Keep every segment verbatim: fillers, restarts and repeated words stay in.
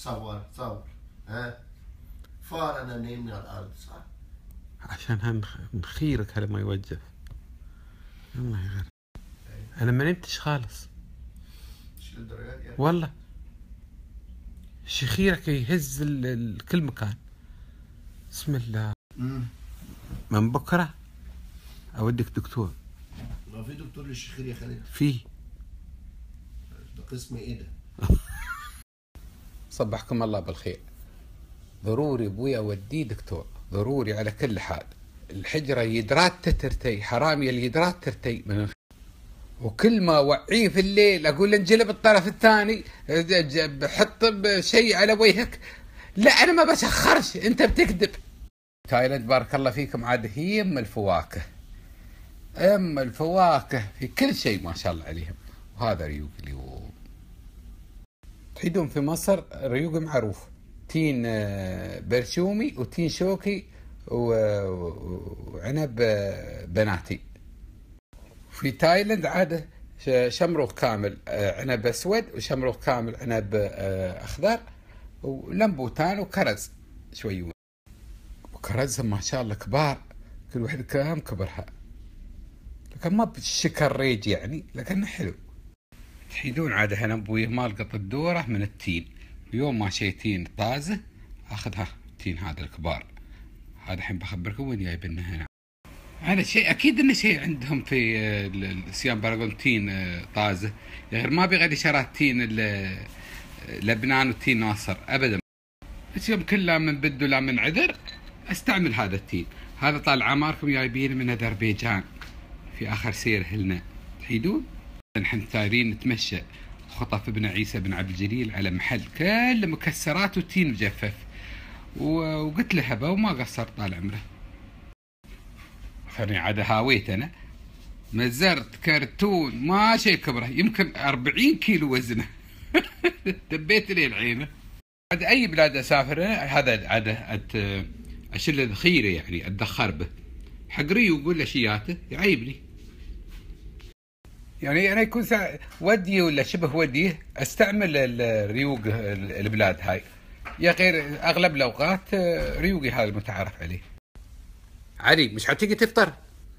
صور صور. ها فار انا منين من الارض صح؟ عشان هنخيرك على ما يوجف. الله يغير. انا ما نمتش خالص. مش للدرجات يعني. والله شخيرك يهز كل مكان. بسم الله. امم من بكره اوديك دكتور. ما في دكتور للشخير يا خالد؟ فيه. ده قسم ايه ده؟ صبحكم الله بالخير. ضروري ابوي اوديه دكتور، ضروري على كل حال. الحجره يدرات تترتي، حرامي اليدرات ترتي من الخ... وكل ما وعيه في الليل اقول انجلب الطرف الثاني، حط شيء على وجهك. لا انا ما بسخرش، انت بتكذب. تايلاند بارك الله فيكم عاد هي ام الفواكه، ام الفواكه في كل شيء ما شاء الله عليهم. وهذا ريوق اليوم. تحيدون في مصر ريوق معروف، تين برشومي وتين شوكي وعنب بناتي. في تايلاند عاده شمروخ كامل عنب اسود، وشمروخ كامل عنب اخضر، ولمبوتان وكرز شوي. وكرزهم ما شاء الله كبار، كل واحد كام كبرها، لكن ما بالشكر ريج يعني، لكنه حلو. تحيدون عاده هنا ابوي ما لقط الدوره من التين، يوم ما شيتين طازه اخذها التين هذا الكبار. هذا الحين بخبركم وين جايبينه هنا. هذا شيء اكيد انه شيء عندهم في السيام باراغون تين طازه، غير ما بيغادي شرات تين لبنان وتين ناصر ابدا. بس يوم كله من بده لا من عذر استعمل هذا التين. هذا طال عماركم جايبينه من اذربيجان في اخر سير هلنا. تحيدون نحن ثارين نتمشى خطف ابن عيسى بن عبد الجليل على محل كله مكسرات وتين مجفف، وقلت له هبه وما قصر طال عمره. خلني عاد هاويت انا مزرت كرتون ما شيء كبره، يمكن أربعين كيلو وزنه. دبيت لي العينه. عاد اي بلاد اسافر هذا عاد اشيل ذخيره يعني اتدخر به. حق ريو يقول له شياته يعيبني. يعني انا يكون سا... ودي ولا شبه ودي استعمل الريوق البلاد هاي، يا غير اغلب الاوقات ريوقي هذا المتعارف عليه. علي مش حتيجي تفطر؟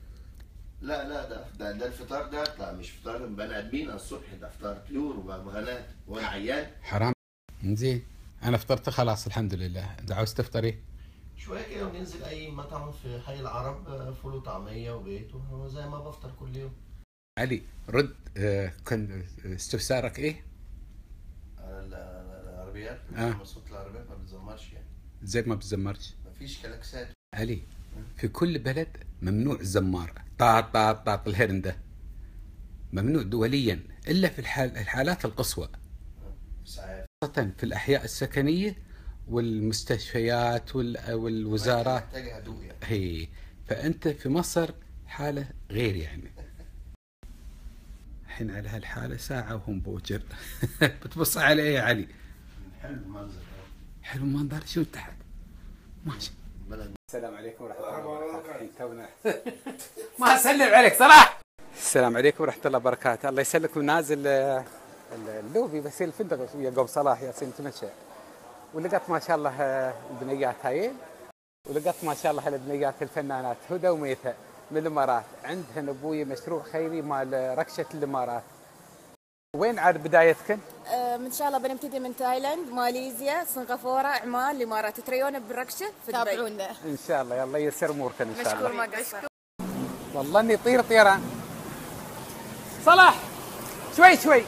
لا لا ده ده, ده الفطار ده اطلع مش فطار بني ادمين الصبح، ده فطار طيور وبغبغانات وانا عيان. حرام. زين انا فطرت خلاص الحمد لله. انت عاوز تفطري؟ شويه كده وننزل اي مطعم في حي العرب، فول وطعميه وبيت زي ما بفطر كل يوم. علي رد. آه كان استفسارك ايه؟ العربيات. آه. صوت العربيات ما بتزمرش يعني. زي ما بتزمرش؟ مفيش كلاكسات. علي في كل بلد ممنوع الزمار، طاط طاط طاط الهرن ده ممنوع دوليا الا في الحال الحالات القصوى، خاصة في الاحياء السكنيه والمستشفيات والوزارات. محتاجه هدوء يعني. هي فانت في مصر حاله غير يعني. الحين على هالحاله ساعه وهم بوجر. بتبص على ايه يا علي؟ حلو المنظر. حلو المنظر. شو تحت ماشي. السلام عليكم ورحمه الله وبركاته. تونا ما اسلم عليك صلاح. السلام عليكم ورحمه الله وبركاته. الله يسلمكم. نازل اللوبي بس الفندق ويا قوم صلاح ياسين نتمشى، ولقيت ما شاء الله البنيات هايين، ولقيت ما شاء الله البنيات الفنانات هدى وميثة من الامارات. عندهن ابوي مشروع خيري مال ركشه الامارات. وين عاد بدايتكن؟ أه ان شاء الله بنبتدي من تايلاند، ماليزيا، سنغافوره، عمان، الامارات. تريونا بالركشه في دبي. تابعونا ان شاء الله. يلا يسر اموركم ان شاء الله. مشكور ما قصر. والله اني طير طيران. صلاح شوي شوي.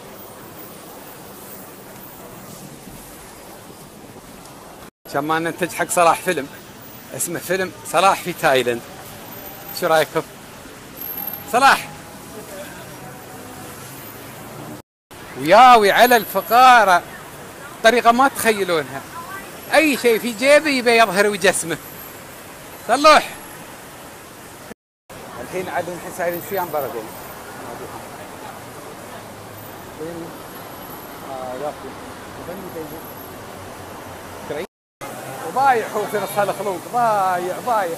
عشان ما ننتج حق صلاح فيلم اسمه فيلم صلاح في تايلاند. شو رايكم؟ صلاح وياوي على الفقارة طريقة ما تخيلونها. أي شيء في جيبه يبي يظهر ويجسمه. صلوح الحين عاد الحين سايرين سيام باراغون. وضايع هو في نص هالخلوق، ضايع ضايع.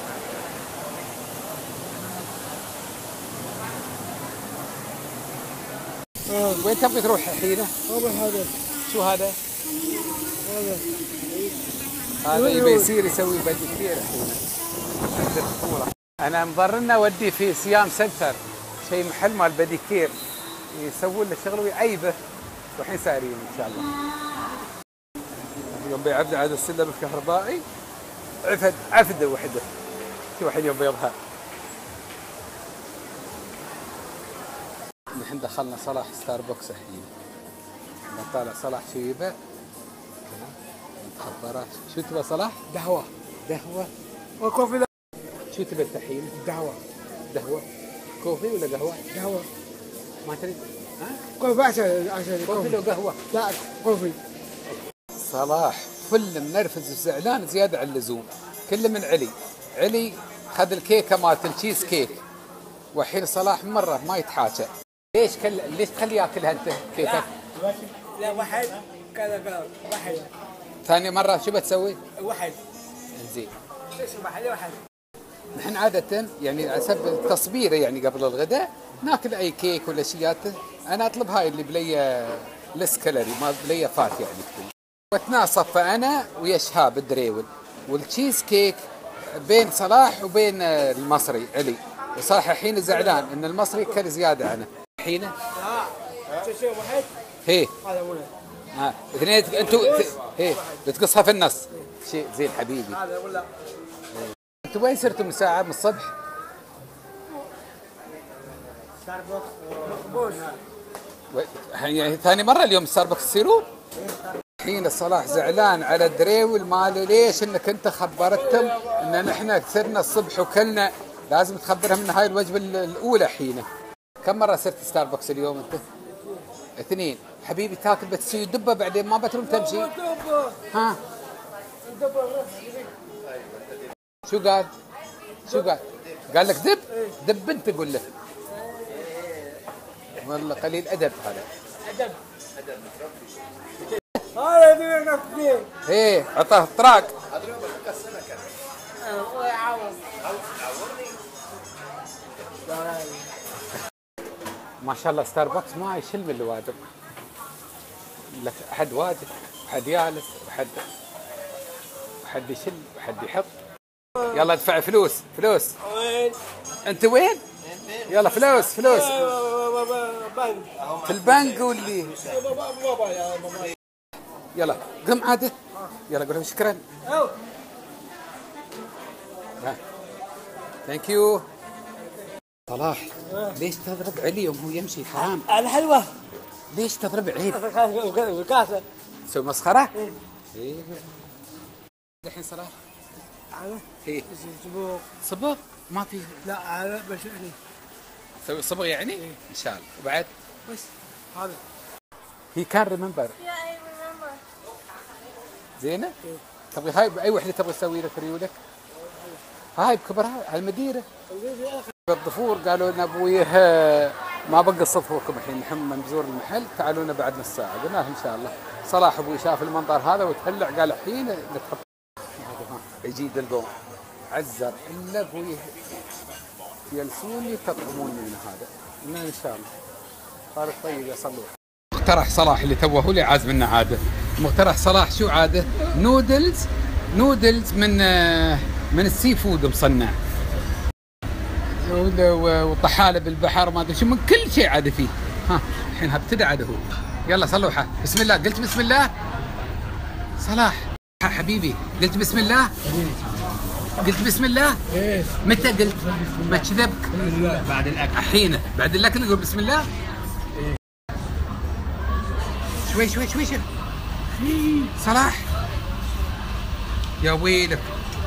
وين تبغي تروح الحين؟ هذا هذا شو هذا؟ هذا يبي يصير يسوي بديكير الحين. انا مضرنا ودي في صيام سنتر شيء محل مال بديكير يسوون له شغل ويعيبه والحين سايرين ان شاء الله. يوم بيعبد عاد السلم الكهربائي عفد عفده وحده. شوف الحين يوم بيضها. الحين دخلنا صلاح ستاربكس الحين. طالع صلاح شو يبه؟ مخبرات. شو تبى صلاح؟ قهوة. قهوة. وكوفي. شو تبى الحين؟ قهوة. قهوة. كوفي ولا قهوة؟ قهوة. ما تريد؟ ها؟ كوفي عشان عشان كوفي لو قهوة؟ لا كوفي. صلاح فل منرفز وزعلان زيادة عن اللزوم. كله من علي. علي خذ الكيكة مالت التشيز كيك. والحين صلاح مرة ما يتحاكى. ليش كل ليش تخليه ياكلها انت كيكك؟ لا واحد كذا كذا واحد. ثاني مرة شو بتسوي؟ واحد. زين. ايش واحد واحد. نحن عادة يعني على حسب التصبيرة يعني قبل الغداء ناكل أي كيك ولا شيات. أنا أطلب هاي اللي بلي لس كالوري ما بلي فات يعني تكون. وتناصف أنا ويا شهاب الدريول والتشيز كيك بين صلاح وبين المصري علي. وصراحة الحين زعلان إن المصري كل زيادة عنه. الحين لا شو واحد. هي. هذا ولا. ها اثنين انتوا هي بتقصها في النص. شيء زين حبيبي. هذا ولا. انتوا وين صرتوا من ساعة من الصبح؟ ستاربكس مقبول. يعني ثاني مرة اليوم ستاربكس تصيرون؟ الحين صلاح زعلان على الدريول ماله ليش انك انت خبرتهم ان نحن كثرنا الصبح وكلنا لازم تخبرهم ان هاي الوجبة الاولى الحين. كم مرة صرت ستاربكس اليوم انت؟ اثنين. حبيبي تاكل بتسوي دبة بعدين ما بتروم تمشي. ها؟ شو قال؟ شو قال؟ قال لك دب؟ دب انت قول له. والله قليل ادب هذا. ادب. هذا يبي نفسي. ايه عطاه طراق. ما شاء الله ستاربكس ما يشل من الوادم. لك احد واجد، احد يالس، وحد وحد يشل، وحد يحط. يلا ادفع فلوس، فلوس. وين؟ انت وين؟ يلا فلوس، فلوس. في البنك واللي. يلا قم عاد. يلا قول لهم شكرا. ثانك يو. صلاح ليش تضرب علي يوم هو يمشي حرام؟ الحلوة. ليش تضرب عيد؟ الكاسة. تسوي مسخرة؟ ايه. الحين صلاح؟ هذا؟ ايه. صبوغ. صبغ؟ ما في. لا هذا بس يعني. تسوي صبغ يعني؟ إيه. ان شاء الله. وبعد؟ بس هذا. هي كان ريمبر. زينة؟ تبغي هاي بأي وحدة تبغي تسوي لك ريولك؟ هاي بكبرها على المديرة. بالضفور قالوا لنا ابويه ما بقى صفوكم الحين نحن منزور المحل تعالوا لنا بعد نص ساعة. قلنا له ان شاء الله. صلاح ابوي شاف المنظر هذا وتهلع قال الحين نتحط يجي دلقون عزر الا ابوي يلسوني تطعموني من هذا. قلنا ان شاء الله. قال طيب يصلوا. مقترح صلاح اللي توه هو اللي عاز منا عاده. مقترح صلاح شو عاده؟ نودلز نودلز من من السي فود مصنع. وطحالب بالبحر ما ادري شو من كل شيء عاد فيه. ها الحين ابتدى عاد هو. يلا صلوا حق. بسم الله. قلت بسم الله؟ صلاح حبيبي قلت بسم الله؟ قلت بسم الله؟ ايه. متى قلت؟ ما كذبك؟ بعد الاكل. الحين بعد الاكل نقول بسم الله؟ شوي شوي شوي شوي. صلاح يا ويلك.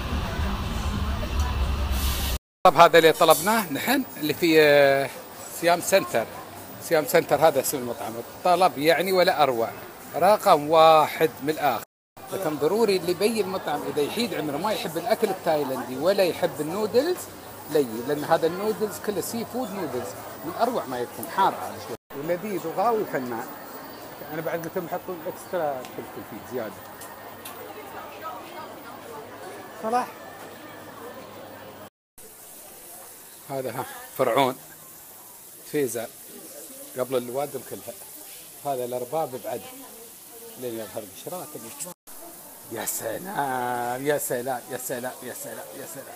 طب هذا اللي طلبناه نحن اللي في صيام سنتر. صيام سنتر هذا اسم المطعم. طلب يعني ولا اروع. رقم واحد من الاخر. لكن ضروري اللي يبي المطعم اذا يحيد عمره ما يحب الاكل التايلندي ولا يحب النودلز لي، لان هذا النودلز كله سي فود نودلز من اروع ما يكون. حار على شوي ولذيذ وغاوي وفنان. انا بعد متى محطون اكسترا فلفل فيه زياده. صلاح هذا ها فرعون فيزا قبل الوادم كلها. هذا الارباب بعد لين يظهر بشراك. يا سلام يا سلام يا سلام يا سلام يا سلام.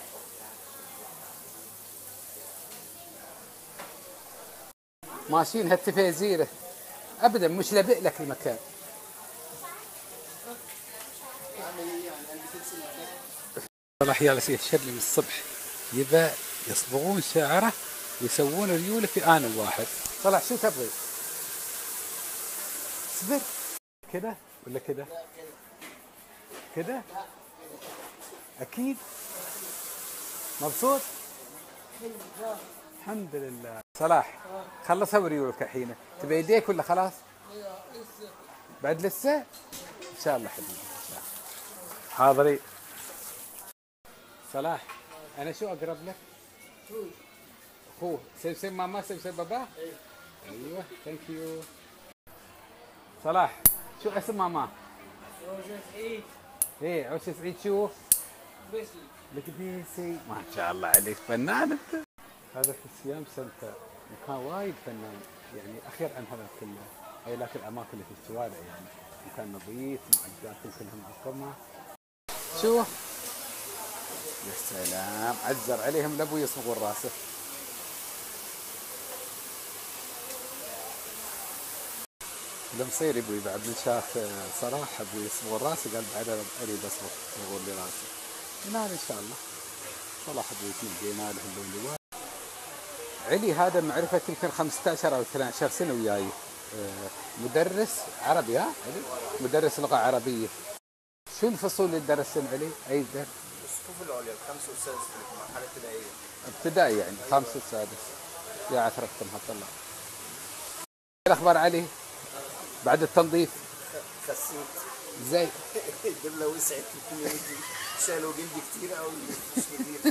ماشيين هالتفيزيره ابدا مش لابق لك المكان. صلاح يا سيف شرلي من الصبح يبا يصبغون شعره ويسوون ريوله في آن واحد. صلاح شو تبغي؟ اصبر كده ولا كده؟ كده؟ أكيد؟ مبسوط؟ الحمد لله. صلاح خلص ريولك الحين، تبي يديك ولا خلاص؟ بعد لسه؟ إن شاء الله حبيبي إن شاء الله. حاضرين. صلاح أنا شو أقرب لك؟ أخوه سيب سيب ماما سيب سيب بابا؟ أيوه ثانك يو. صلاح شو اسم ماما؟ عوشة سعيد. ايه عوشة سعيد شو؟ بيسلي. القبيسي. ما شاء الله عليك فنان انت. هذا في الصيام سنتر مكان وايد فنان يعني اخير عن هذا كله. هي لكن الاماكن اللي في الشوارع يعني مكان نظيف معداتهم كلهم عقمه. شو؟ يا سلام عزر عليهم لابو يصبغون راسه. المصير ابوي بعد من شاف صراحه ابوي يصبغ راسه قال بعد اريد اصبغ يصبغون لي راسي. هنا ان شاء الله. صلاح ابوي تلقينا له اللون. علي هذا معرفه يمكن خمسة عشر او اثني عشر سنه وياي مدرس عربي. ها علي مدرس لغه عربيه. شو الفصول اللي درسهم علي؟ اي درس؟ الصفوف العليا الخامس والسادس في المرحله الابتدائيه. ابتدائي يعني خامس والسادس. يا عثرتكم هالطلع. الاخبار علي؟ بعد التنظيف خسيت زي الدبله وسعت الكوميونتي شالوا جلدي كتير قوي مش كتير.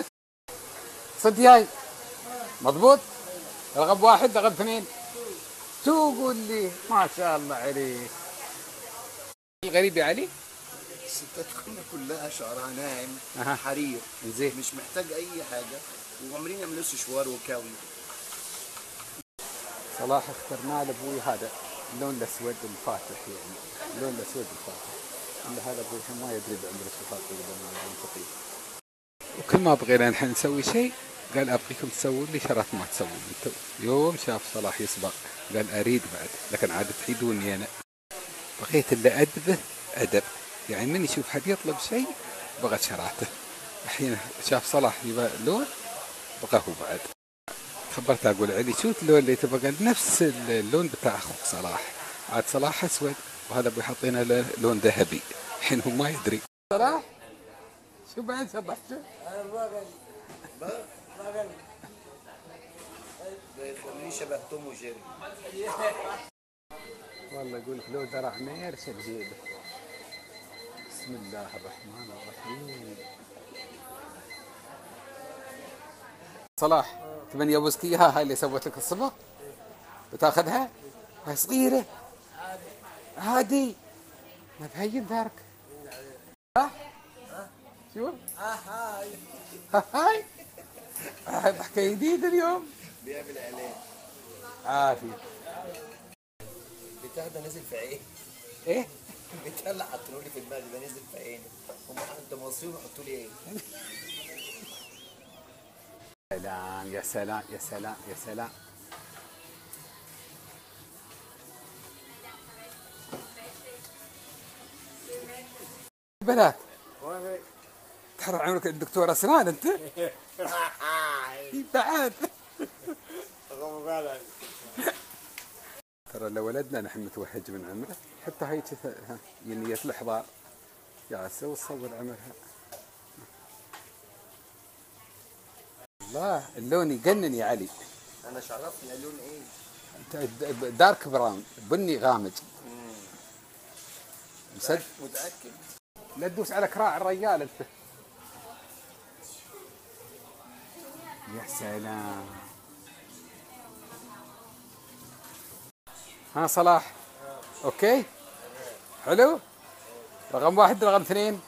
صدياي مضبوط. رقم واحد رقم اثنين تو قول لي. ما شاء الله عليك. الغريب يا علي الستات كنا كلها شعرها ناعم أها. حرير زين مش محتاج اي حاجه وعمرين يعملوا شوار وكاوي. صلاح اخترنا لابوي هذا اللون الاسود الفاتح يعني اللون الاسود الفاتح. الا هذا ابوي ما يدري بعمره شو فاتح قبل ما يكون فقير. وكل ما بغينا نحن نسوي شيء قال ابغيكم تسوون لي شرط ما تسوون انتم. يوم شاف صلاح يصبغ قال اريد بعد لكن عاد تعيدوني انا. بغيت اللي ادبه ادب يعني من يشوف حد يطلب شيء بغت شراته. الحين شاف صلاح يبغى لون بغاه بعد. خبرت اقول علي شو اللون اللي تبغى؟ قال نفس اللون بتاع اخوك صلاح. عاد صلاح اسود وهذا ابوي حاطينه له لون ذهبي. الحين هو ما يدري. صلاح شو بعد شبحته؟ أنا ما قال بقى ما قال يخليني شبه توم وجيري. والله يقول لك لو درع نير شد جيبه. بسم الله الرحمن الرحيم. صلاح تبني ابوسك اياها هاي اللي سوت لك الصبغ؟ بتاخذها؟ هاي صغيره عادي ما تهين دارك. صح؟ شو؟ هاي هاي هاي ضحكه جديده اليوم. بيعمل اعلان. عافيه. بتاع ده نازل في عيني. ايه؟ بتاع اللي حطوا لي في دماغي ده نازل في عيني. هم انت مصريين وحطوا لي ايه؟ سلام يا سلام يا سلام يا سلام. بنات تحرر عمرك الدكتور اسنان انت. بعد ترى لو ولدنا نحن نتوهج من عمره حتى هيك نية الاحضار يا سو تصور عمرها. الله اللون يجنن يا علي. انا شعرفني اللون ايه؟ دارك براون بني غامج. مصدق؟ متاكد؟ لا تدوس على كراع الرجال انت. يا سلام. ها صلاح اوكي حلو. رقم واحد رقم اثنين.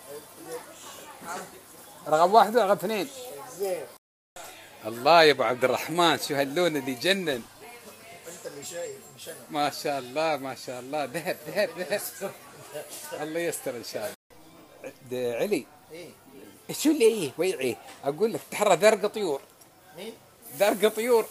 رقم واحد رقم اثنين. زين. الله يا ابو عبد الرحمن شو هاللون اللي جنن. انت اللي شايف مش انا. ما شاء الله ما شاء الله ذهب ذهب ذهب. الله يستر ان شاء الله. د- علي ايه شو اللي ايه ويعي اقول لك تحرى ذرق طيور مين؟ ذرق طيور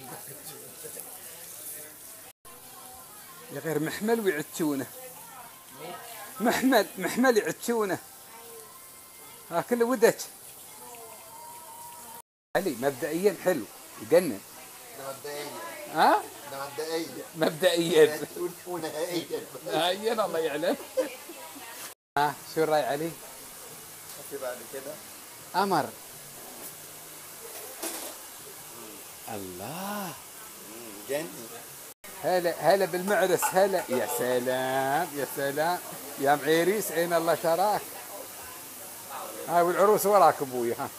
يا غير محمل ويعتشونه محمل محمل يعتشونه ها كله ودك علي مبدئيا حلو يجنن ده مبدئيا ها ده مبدئيا مبدئيا ونهائيا نهائيا الله يعلم ها شو الراي علي؟ في بعد كده أمر الله جني هلا هلا بالمعرس هلا يا سلام يا سلام يا معيريس عين الله تراك هاي والعروس وراك ابوي ها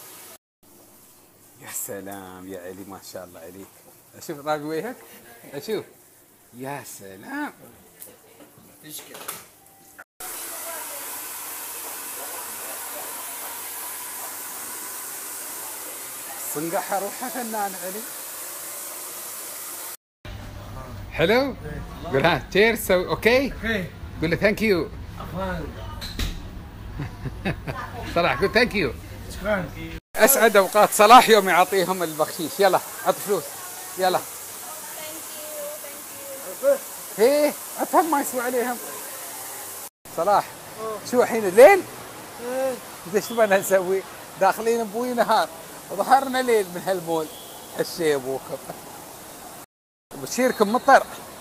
يا سلام يا علي ما شاء الله عليك اشوف رابي وجهك اشوف يا سلام فيش كده صنقحها روحها فنان علي حلو قول ها تشيرز اوكي ايه قول له ثانك يو افغان صلاح قول ثانك يو شكرا اسعد اوقات صلاح يوم يعطيهم البخشيش يلا عط فلوس يلا ايه عطهم ما يسوى عليهم صلاح شو الحين الليل انت شو بدنا نسوي داخلين بوي نهار وظهرنا ليل من هالمول هالشي ابوكم بشيركم مطر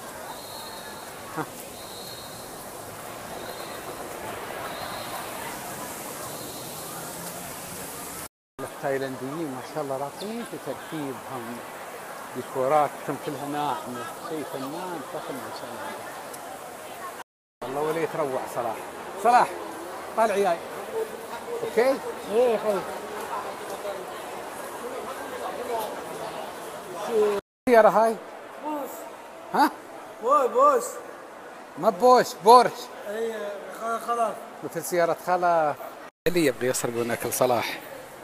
التايلنديين ما شاء الله راقين في تركيبهم ديكوراتهم كلها ناعمه شيء فنان فخم ما شاء الله والله ولا يتروع صلاح صلاح طالع وياي اوكي ايه اخوي السيارة هاي بوس ها بوي بوس ما بوش بورش ايه خلاص مثل سيارة خلف اللي يبغى يسرق من اكل صلاح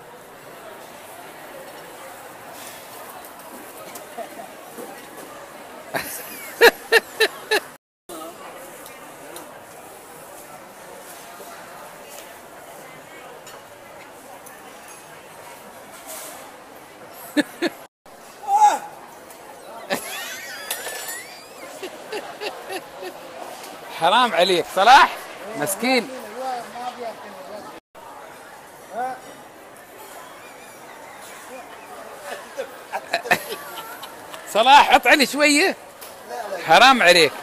حرام عليك صلاح مسكين صلاح عط علي شويه حرام عليك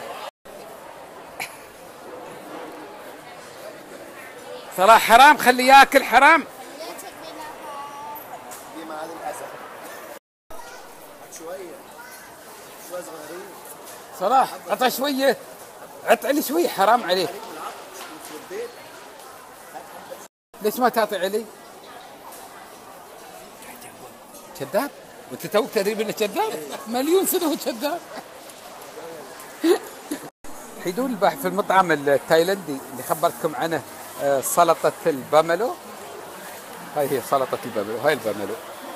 صلاح حرام خليه ياكل حرام دي مع الاسد شويه شويه صغيرين صلاح عطها شويه عط علي شويه حرام عليك ليش ما تعطي علي؟ كذاب؟ وانت توك تدري انه كذاب؟ مليون سنه هو كذاب. حيدون الباحث في المطعم التايلندي اللي خبرتكم عنه آه، سلطه الباملو. هاي هي سلطه الباملو، هاي الباملو.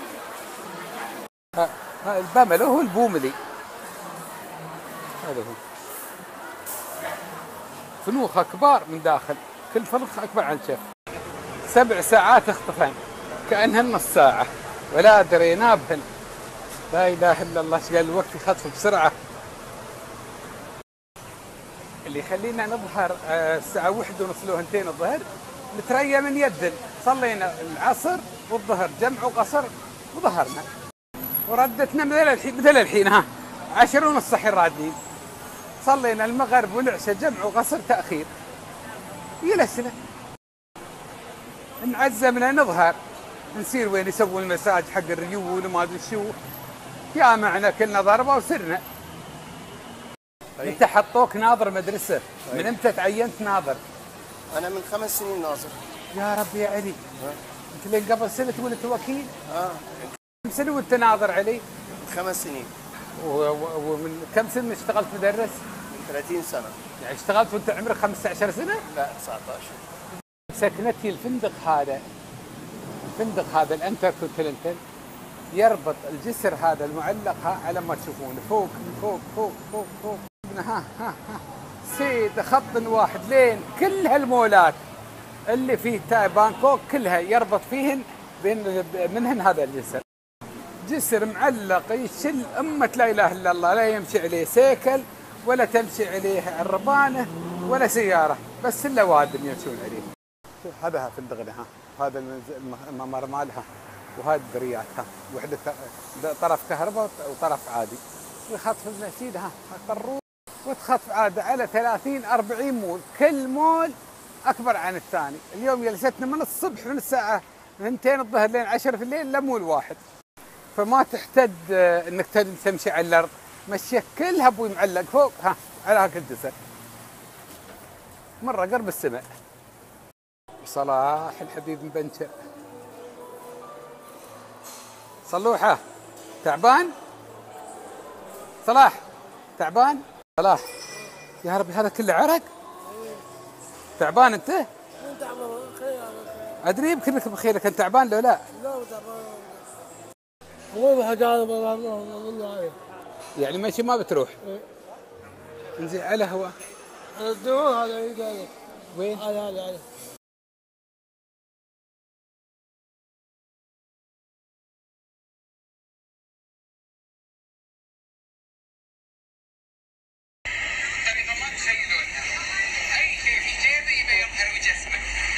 ها ها الباملو هو البوملي. هذا هو. فنوخه كبار من داخل، كل فنخ اكبر عن شف. سبع ساعات اختفن كأنهن نص ساعة ولا درينا بهن. لا إله إلا الله، ايش قال الوقت يخطف بسرعة. اللي يخلينا نظهر الساعة واحد ونص لو هنتين الظهر نتريا من يدن. صلينا العصر والظهر جمع وقصر وظهرنا وردتنا مثل الحين مثل الحين ها عشر ونص صحي رادين. صلينا المغرب والعشاء جمع وقصر تأخير. يلسنا نعزمنا نظهر نسير وين يسووا المساج حق الريول وما ادري شو. يا معنا كلنا ضربه وسرنا. انت حطوك ناظر مدرسه، من امتى تعينت ناظر؟ انا من خمس سنين ناظر. يا ربي يا علي، انت لين قبل سنه تقول انت وكيل؟ اه كم سنه وانت ناظر علي؟ خمس سنين. ومن كم سنه اشتغلت مدرس؟ من ثلاثين سنه. يعني اشتغلت وانت عمرك خمسة عشر سنه؟ لا تسعة عشر. سكنتي الفندق هذا، الفندق هذا الانتركونتيننتال يربط الجسر هذا المعلق ها على ما تشوفونه فوق فوق فوق فوق فوق ها ها ها سيد خط واحد لين كل هالمولات اللي في تا- بانكوك كلها يربط فيهن بين منهن هذا الجسر. جسر معلق يشل أمة لا إله إلا الله، لا يمشي عليه سيكل ولا تمشي عليه عربانة ولا سيارة، بس إلا وادم يمشون عليه. هذا فندقنا، ها هذا الممر مالها، وهذه الدريات، ها وحدة طرف كهرباء وطرف عادي. ويخطف المسجد، ها الطروق، وتخطف عادة على ثلاثين أربعين مول، كل مول أكبر عن الثاني. اليوم جلستنا من الصبح من الساعة اثنتين الظهر لين عشرة في الليل لمول واحد، فما تحتد انك تمشي على الارض، مشيك كلها ابوي معلق فوق، ها على هاك الجسر مره قرب السماء. صلاح الحبيب مبنشر. صلوحه تعبان؟ صلاح تعبان؟ صلاح يا ربي هذا كله عرق؟ تعبان انت؟ ادري يمكن انك بخيرك، انت تعبان لو لا؟ لا تعبان. مو بحاجة والله. يعني ماشي ما بتروح؟ انزين على هوا. الدعوة هذا هذا. وين؟ هذا هذا هذا. اي شيء في جيبه يبي يظهر وجسمه.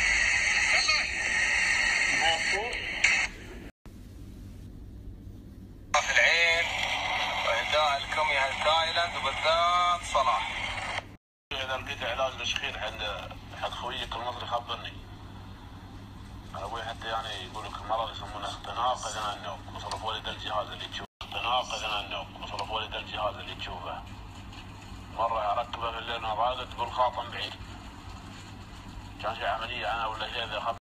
في العين واهداء لكم يا اهل تايلاند وبالذات صلاح. اذا لقيت علاج لشخير حق حق خويك المصري خبرني. ابوي حتى يعني يقول لك مرض يسمونه اختناق اذن النوم، وصل بولد الجهاز اللي تشوفه. اختناق اذن النوم، وصل بولد الجهاز اللي تشوفه. مرة اركبه في الليل راقد تقول خاطم بعيد. كان شيء عملية انا ولا شيء ذا